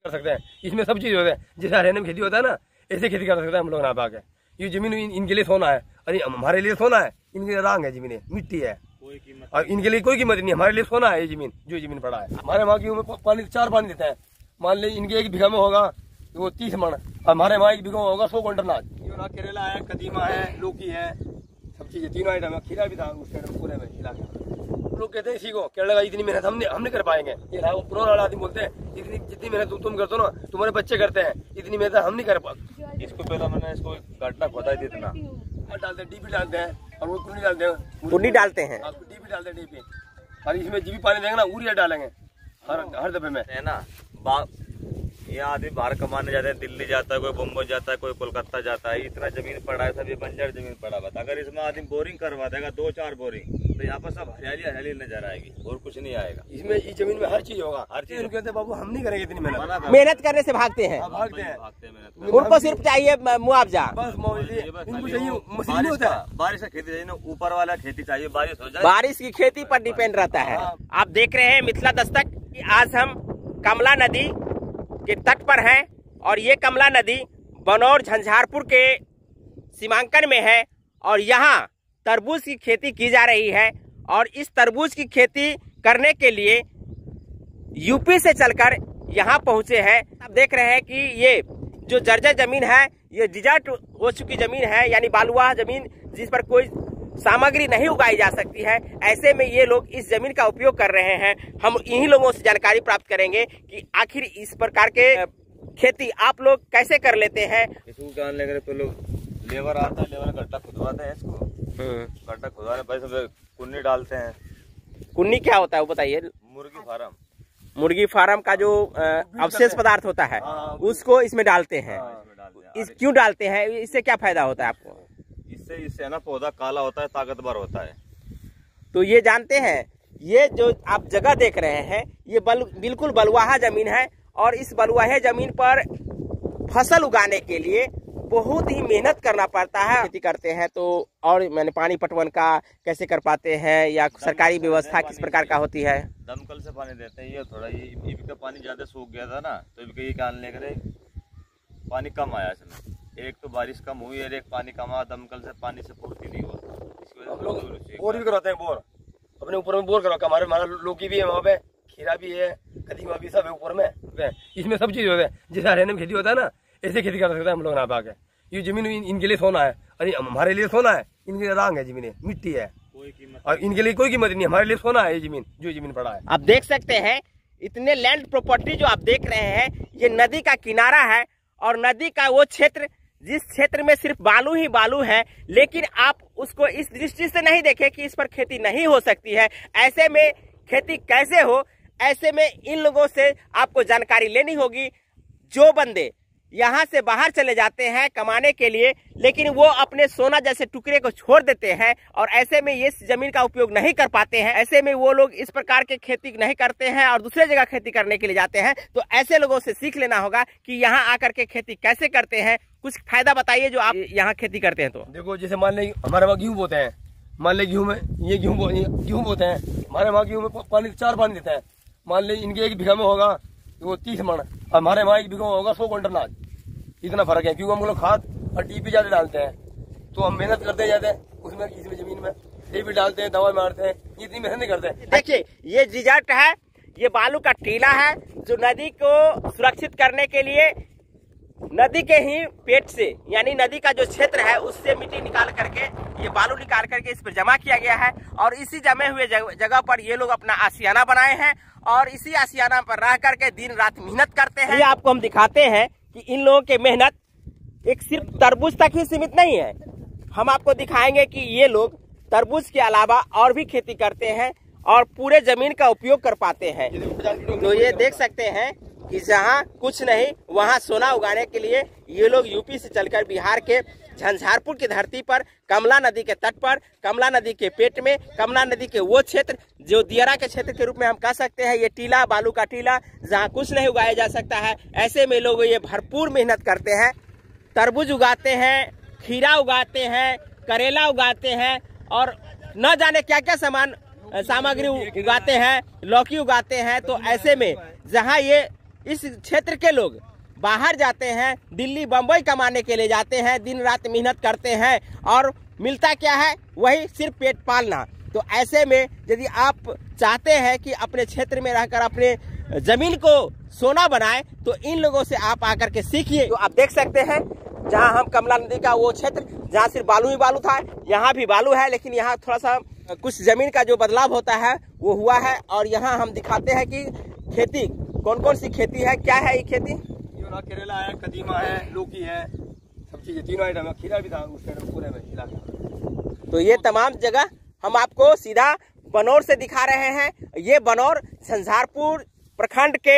कर सकते हैं। इसमें सब चीज होता है, जैसे हरियाणा में खेती होता है ना, ऐसे खेती कर सकते हैं हम लोग यहाँ पे। ये जमीन इनके लिए सोना है, अरे हमारे लिए सोना है, इनके लिए रांग है, जमीन मिट्टी है, और इनके लिए कोई कीमत नहीं। हमारे लिए सोना है ये जमीन, जो जमीन पड़ा है। हमारे वहाँ गेहूँ में पानी 4 पानी देते हैं। मान लीजिए इनके 1 बीघा में होगा वो 30 मन, हमारे वहाँ 1 बीघा में होगा 100 क्विंटल अनाज। करेला है, कदीमा है, लौकी है, सब चीजें तीनों आइटम है। खीरा भी था उस टाइम पूरे में खिला के। लोग कहते हैं इसी को केरला का इतनी मेहनत हम नहीं कर पाएंगे। ये पुराना वाला आदमी बोलते हैं इतनी जितनी मेहनत तुम करते हो ना, तुम्हारे बच्चे करते हैं, इतनी मेहनत हम नहीं कर पाते। इसको पहला मैंने इसको काटना खोदा ही इतना डालते हैं, डीपी डालते हैं, और वो कुंडी डालते हैं, कुंडी डालते हैं, डीपी डालते हैं, डीपी। और इसमें जी भी पानी देंगे ना, यूरिया डालेंगे हर दफे में, है ना। यहाँ आदमी बाहर कमाने जाते हैं, दिल्ली जाता है, कोई बम्बई जाता है, कोई कोलकाता जाता है। इतना जमीन पड़ा है, सब ये बंजर जमीन पड़ा हुआ। अगर इसमें आदमी बोरिंग करवा देगा 2-4 बोरिंग, तो यहाँ पर सब हरियाली हरियाली नजर आएगी और कुछ नहीं आएगा। इसमें इस जमीन में हर चीज होगा, हर चीज। कहते हैं बाबू हम नहीं करेंगे इतनी मेहनत करने से भागते हैं, उनको सिर्फ चाहिए मुआवजा, बस उनको चाहिए मशीन होता है। बारिश का खेती चाहिए, ऊपर वाला खेती चाहिए, बारिश हो जाए, बारिश की खेती पर डिपेंड रहता है। आप देख रहे हैं मिथिला दस्तक की, आज हम कमला नदी के तट पर हैं, और ये कमला नदी बनौर झंझारपुर के सीमांकन में है, और यहाँ तरबूज की खेती की जा रही है। और इस तरबूज की खेती करने के लिए यूपी से चलकर यहाँ पहुँचे हैं। आप देख रहे हैं कि ये जो जर्जर जमीन है, ये डिजर्ट हो चुकी जमीन है, यानी बालुआ जमीन, जिस पर कोई सामग्री नहीं उगाई जा सकती है। ऐसे में ये लोग इस जमीन का उपयोग कर रहे हैं। हम इन्हीं लोगों से जानकारी प्राप्त करेंगे कि आखिर इस प्रकार के खेती आप लोग कैसे कर लेते हैं। इसको जानने के लिए तो लोग लेबर आता है, लेबर गड्ढा खुदवाते हैं, इसको गड्ढा खुदवाने पैसे कुन्नी डालते हैं। कुन्नी क्या होता है वो बताइए। मुर्गी फार्म का जो अवशेष पदार्थ होता है, उसको इसमें डालते हैं। क्यों डालते हैं, इससे क्या फायदा होता है आपको? इससे ना पौधा काला होता है, ताकतवर होता है। तो ये जानते हैं, ये जो आप जगह देख रहे हैं, ये बिल्कुल बलुआहा जमीन है, और इस बलुआहे जमीन पर फसल उगाने के लिए बहुत ही मेहनत करना पड़ता है। खेती करते हैं तो, और मैंने पानी पटवन का कैसे कर पाते हैं, या सरकारी व्यवस्था किस प्रकार का होती है? दमकल से पानी देते हैं। ये थोड़ा ये का पानी ज्यादा सूख गया था ना, तो ये क्या लेकर पानी कम आया इसमें। एक तो बारिश कम हुई और एक पानी कम आया, दमकल से पानी से पूर्ति नहीं हुआ। हम लोग बोर भी करवाते हैं, बोर अपने ऊपर में बोर करवा। हमारा लौकी भी है वहाँ पे, खीरा भी है, कदीमा भी, सब है ऊपर में। इसमें सब चीज होता है, जैसे हरियाणा में खेती होता है ना, ऐसे खेती कर सकते हैं हम लोग यहाँ पे आके। ये जमीन इनके लिए सोना है, अरे हमारे लिए सोना है, इनके लिए रांग है, जमीन मिट्टी है, और इनके लिए कोई कीमत नहीं। हमारे लिए सोना है ये जमीन, जो जमीन पड़ा है। आप देख सकते हैं इतने लैंड प्रॉपर्टी जो आप देख रहे हैं, ये नदी का किनारा है, और नदी का वो क्षेत्र जिस क्षेत्र में सिर्फ बालू ही बालू है, लेकिन आप उसको इस दृष्टि से नहीं देखें कि इस पर खेती नहीं हो सकती है। ऐसे में खेती कैसे हो, ऐसे में इन लोगों से आपको जानकारी लेनी होगी। जो बंदे यहाँ से बाहर चले जाते हैं कमाने के लिए, लेकिन वो अपने सोना जैसे टुकड़े को छोड़ देते हैं, और ऐसे में ये जमीन का उपयोग नहीं कर पाते हैं। ऐसे में वो लोग इस प्रकार के खेती नहीं करते हैं और दूसरे जगह खेती करने के लिए जाते हैं। तो ऐसे लोगों से सीख लेना होगा कि यहाँ आकर के खेती कैसे करते हैं। कुछ फायदा बताइए जो आप यहाँ खेती करते हैं। तो देखो, जैसे मान लें हमारे वहाँ गेहूँ बोते हैं, मान लें गेहूँ में ये गेहूँ बोते हैं, हमारे वहाँ गेहूँ में पानी 4 पानी देते हैं। मान लें इनके 1 बीघा में होगा वो 30 मन, हमारे वहाँ 1 बीघा में होगा 100 क्विंटल अनाज। इतना फर्क है, क्योंकि हम लोग खाद और डीपी ज्यादा डालते हैं, तो हम मेहनत करते जाते हैं उसमें। इसमें जमीन में डीपी डालते हैं, दवा मारते हैं, इतनी मेहनत नहीं करते। देखिए, ये डिजर्ट है, ये बालू का टीला है, जो नदी को सुरक्षित करने के लिए नदी के ही पेट से, यानी नदी का जो क्षेत्र है उससे मिट्टी निकाल करके, ये बालू निकाल करके इस पर जमा किया गया है, और इसी जमे हुए जगह पर ये लोग अपना आशियाना बनाए हैं, और इसी आशियाना पर रह करके दिन रात मेहनत करते हैं। ये आपको हम दिखाते हैं कि इन लोगों की मेहनत एक सिर्फ तरबूज तक ही सीमित नहीं है। हम आपको दिखाएंगे कि ये लोग तरबूज के अलावा और भी खेती करते हैं, और पूरे जमीन का उपयोग कर पाते हैं। तो ये देख सकते हैं कि जहाँ कुछ नहीं, वहाँ सोना उगाने के लिए ये लोग यूपी से चलकर बिहार के झंझारपुर की धरती पर, कमला नदी के तट पर, कमला नदी के पेट में, कमला नदी के वो क्षेत्र जो दियारा के क्षेत्र के रूप में हम कह सकते हैं, ये टीला, बालू का टीला, जहाँ कुछ नहीं उगाया जा सकता है। ऐसे में लोग ये भरपूर मेहनत करते हैं, तरबूज उगाते हैं, खीरा उगाते हैं, करेला उगाते हैं, और न जाने क्या क्या सामग्री उगाते हैं, लौकी उगाते हैं। तो ऐसे में जहाँ ये इस क्षेत्र के लोग बाहर जाते हैं, दिल्ली बम्बई कमाने के लिए जाते हैं, दिन रात मेहनत करते हैं और मिलता क्या है, वही सिर्फ पेट पालना। तो ऐसे में यदि आप चाहते हैं कि अपने क्षेत्र में रहकर अपने जमीन को सोना बनाए तो इन लोगों से आप आकर के सीखिए। तो आप देख सकते हैं जहां हम कमला नदी का वो क्षेत्र जहां सिर्फ बालू ही बालू था, यहाँ भी बालू है, लेकिन यहाँ थोड़ा सा कुछ जमीन का जो बदलाव होता है वो हुआ है। और यहाँ हम दिखाते हैं कि खेती कौन कौन सी खेती है, क्या है ये खेती। करेला है, कदीमा है, लौकी है, सब चीजें तीनों आइटम है, खीरा भी था उस पूरे में खीरा। तो ये तमाम जगह हम आपको सीधा बनौर से दिखा रहे हैं। ये बनौर झंझारपुर प्रखंड के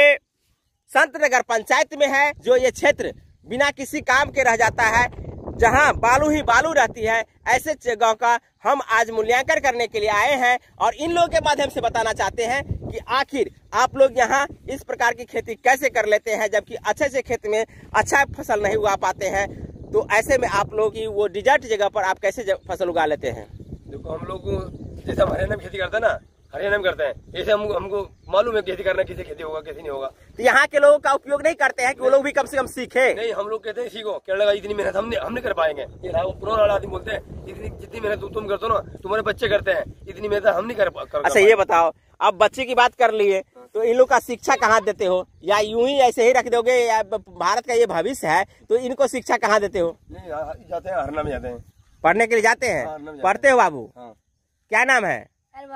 संत नगर पंचायत में है। जो ये क्षेत्र बिना किसी काम के रह जाता है, जहां बालू ही बालू रहती है, ऐसे जगह का हम आज मूल्यांकन करने के लिए आए हैं और इन लोगों के माध्यम से बताना चाहते हैं कि आखिर आप लोग यहाँ इस प्रकार की खेती कैसे कर लेते हैं, जबकि अच्छे से खेत में अच्छा फसल नहीं उगा पाते हैं। तो ऐसे में आप लोग की वो डिजर्ट जगह पर आप कैसे फसल उगा लेते हैं। देखो हम लोग जैसे हम हरियाणा में खेती करते हैं ना, हरियाणा में करते हैं, ऐसे हमको मालूम है खेती करना, किसे खेती होगा कैसे नहीं होगा। तो यहाँ के लोगों का उपयोग नहीं करते हैं कि वो लोग भी कम से कम सीखे। नहीं, हम लोग कहते हैं सीखो, क्या लगा इतनी मेहनत हम नहीं कर पाएंगे। ये पुराना आदमी बोलते हैं इतनी जितनी मेहनत तुम करते हो ना, तुम्हारे बच्चे करते हैं, इतनी मेहनत हम नहीं कर। अच्छा ये बताओ, अब बच्चे की बात कर लिए तो इन लोग का शिक्षा कहाँ देते हो, या यूं ही ऐसे ही रख दोगे, या भारत का ये भविष्य है तो इनको शिक्षा कहाँ देते हो। नहीं जाते हैं, हरना में जाते हैं, पढ़ने के लिए जाते हैं। पढ़ते हो बाबू, क्या नाम है।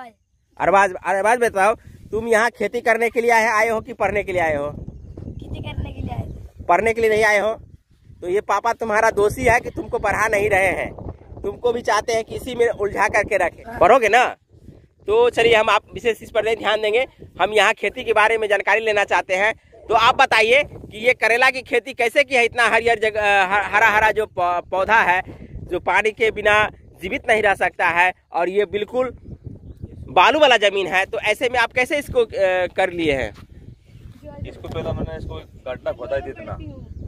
अरबाज। अरबाज बताओ, तुम यहाँ खेती करने के लिए आए हो कि पढ़ने के लिए आए हो। खेती करने के लिए आए। पढ़ने के लिए नहीं आए हो। तो ये पापा तुम्हारा दोषी है कि तुमको पढ़ा नहीं रहे हैं, तुमको भी चाहते हैं कि इसी में उलझा करके रखे। पढ़ोगे ना, तो चलिए हम आप विशेष इस पर ध्यान देंगे। हम यहाँ खेती के बारे में जानकारी लेना चाहते हैं। तो आप बताइए कि ये करेला की खेती कैसे की है। इतना हरियर जगह, हरा हरा जो पौधा है जो पानी के बिना जीवित नहीं रह सकता है, और ये बिल्कुल बालू वाला जमीन है, तो ऐसे में आप कैसे इसको कर लिए हैं। इसको पहले मैंने इसको गड्ढा खोदा इतना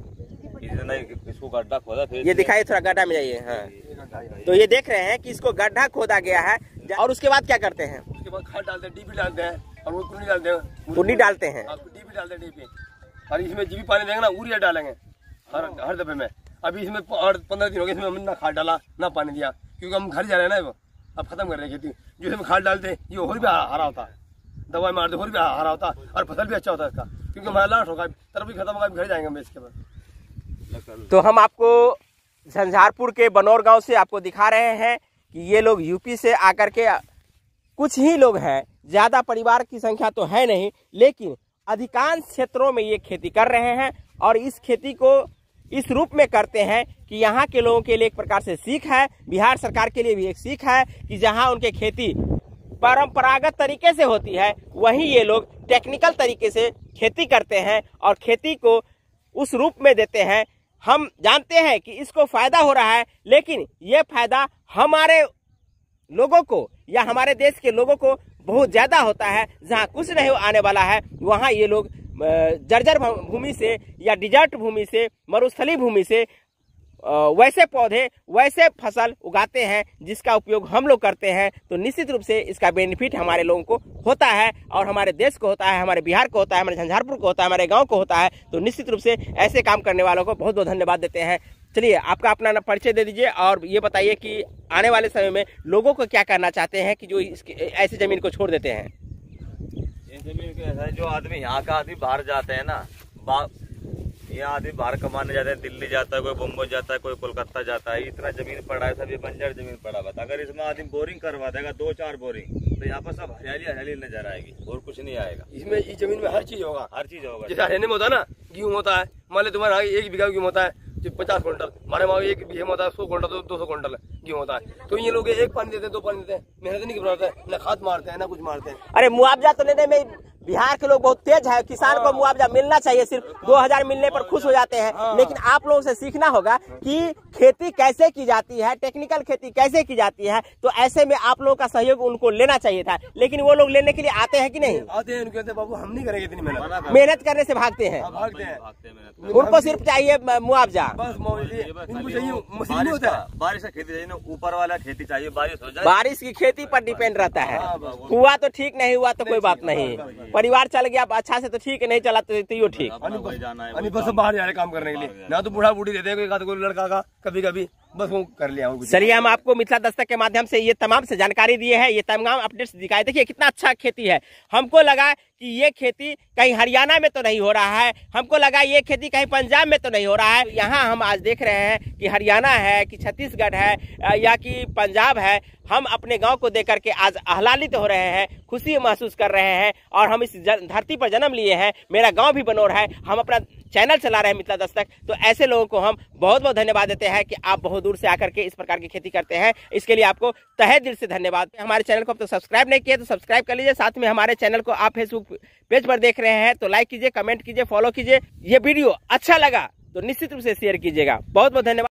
इसको गड्ढा खोदा, फिर ये दिखाइए थोड़ा, गड्ढा में जाइए। हाँ, तो ये देख रहे हैं कि इसको गड्ढा खोदा गया है, और उसके बाद क्या करते हैं। उसके बाद खाद डालते हैं, डीपी डालते हैं, और वो कुंडी डालते हैं। कुंडी डालते हैं, डीपी डालते हैं, डीपी। और इसमें जीवी पानी देंगे ना, यूरिया डालेंगे हर दफे में। अभी इसमें 15 दिन हो गए, इसमें हमने ना खाद डाला ना पानी दिया, क्योंकि हम घर जा रहे हैं ना, अब खत्म कर रहे हैं खेती। जो इसमें खाद डालते हैं ये और भी हरा होता है, दवाई मारते और भी हरा होता है, और फसल भी अच्छा होता है इसका, क्योंकि हमारा लाश होगा, तरफ भी खत्म होगा, घर जाएंगे हम इसके बाद। तो हम आपको झंझारपुर के बनौर गांव से आपको दिखा रहे हैं कि ये लोग यूपी से आकर के, कुछ ही लोग हैं, ज्यादा परिवार की संख्या तो है नहीं, लेकिन अधिकांश क्षेत्रों में ये खेती कर रहे हैं। और इस खेती को इस रूप में करते हैं कि यहाँ के लोगों के लिए एक प्रकार से सीख है, बिहार सरकार के लिए भी एक सीख है कि जहाँ उनके खेती परंपरागत तरीके से होती है, वहीं ये लोग टेक्निकल तरीके से खेती करते हैं और खेती को उस रूप में देते हैं। हम जानते हैं कि इसको फायदा हो रहा है, लेकिन ये फायदा हमारे लोगों को या हमारे देश के लोगों को बहुत ज्यादा होता है। जहाँ कुछ नहीं आने वाला है, वहाँ ये लोग जर्जर भूमि से या डिजर्ट भूमि से, मरुस्थली भूमि से वैसे पौधे, वैसे फसल उगाते हैं जिसका उपयोग हम लोग करते हैं। तो निश्चित रूप से इसका बेनिफिट हमारे लोगों को होता है, और हमारे देश को होता है, हमारे बिहार को होता है, हमारे झंझारपुर को होता है, हमारे गांव को होता है। तो निश्चित रूप से ऐसे काम करने वालों को बहुत बहुत धन्यवाद देते हैं। चलिए आपका अपना परिचय दे दीजिए, और ये बताइए कि आने वाले समय में लोगों को क्या करना चाहते हैं कि जो ऐसी जमीन को छोड़ देते हैं। जमीन के ऐसा है, जो आदमी यहाँ का आदमी बाहर जाते हैं ना, ये आदमी बाहर कमाने जाते हैं, दिल्ली जाता है, कोई बम्बई जाता है, कोई कोलकाता जाता है, इतना जमीन पड़ा है, सब ये बंजर जमीन पड़ा हुआ था। अगर इसमें आदमी बोरिंग करवा देगा, 2-4 बोरिंग, तो यहाँ पर सब हरियाली हरियाली नजर आएगी और कुछ नहीं आएगा। इसमें इस जमीन में हर चीज होगा, हर चीज होगा। जैसे हरियाणा में होता है ना, गेहूँ होता है, मान लो तुम्हारे 1 बीघा गेहूँ होता है 50 क्विंटल, हमारे वहाँ 1 बीघे में होता है 100 क्विंटल, 200 क्विंटल गेहूँ होता है। तो ये लोग एक पानी देते हैं, 2 पानी देते हैं, मेहनत नहीं करते हैं, न खाद मारते हैं, ना कुछ मारते हैं। अरे मुआवजा तो लेने में बिहार के लोग बहुत तेज है, किसान को मुआवजा मिलना चाहिए, सिर्फ 2000 मिलने पर खुश हो जाते हैं। लेकिन आप लोगों से सीखना होगा कि खेती कैसे की जाती है, टेक्निकल खेती कैसे की जाती है। तो ऐसे में आप लोगों का सहयोग उनको लेना चाहिए था, लेकिन वो लोग लेने के लिए आते हैं कि नहीं आते हैं। कहते बाबू हम नहीं करेंगे इतनी मेहनत, मेहनत करने से भागते हैं, उनको सिर्फ चाहिए मुआवजा, बस इनको चाहिए मशीन होता है। बारिश का खेती चाहिए ना, ऊपर वाला खेती चाहिए, बारिश हो जाए। बारिश की खेती पर डिपेंड रहता है, हुआ तो ठीक, नहीं हुआ तो कोई बात नहीं। परिवार चल गया अच्छा से तो ठीक है, नहीं चला तो यो ठीक। अपना वही जाना है, बस बाहर जा रहे काम करने के लिए, ना तो बूढ़ा बूढ़ी देते हैं कोई लड़का का कभी कभी, बस वो कर लिया। चलिए हम आपको मिथिला दस्तक के माध्यम से ये तमाम से जानकारी दिए है, ये तमाम अपडेट्स दिखाए। देखिए कितना अच्छा खेती है। हमको लगा कि ये खेती कहीं हरियाणा में तो नहीं हो रहा है, हमको लगा ये खेती कहीं पंजाब में तो नहीं हो रहा है। यहाँ हम आज देख रहे हैं कि हरियाणा है कि छत्तीसगढ़ है या कि पंजाब है। हम अपने गांव को देख करके आज आह्लादित हो रहे हैं, खुशी महसूस कर रहे हैं और हम इस धरती पर जन्म लिए हैं। मेरा गांव भी बनोर है, हम अपना चैनल चला रहे हैं मिथिला दस्तक। तो ऐसे लोगों को हम बहुत बहुत धन्यवाद देते हैं कि आप बहुत दूर से आकर के इस प्रकार की खेती करते हैं। इसके लिए आपको तहे दिल से धन्यवाद। हमारे चैनल को अब तो सब्सक्राइब नहीं किया तो सब्सक्राइब कर लीजिए। साथ में हमारे चैनल को आप फेसबुक पेज पर देख रहे हैं तो लाइक कीजिए, कमेंट कीजिए, फॉलो कीजिए। ये वीडियो अच्छा लगा तो निश्चित रूप से शेयर कीजिएगा। बहुत बहुत धन्यवाद।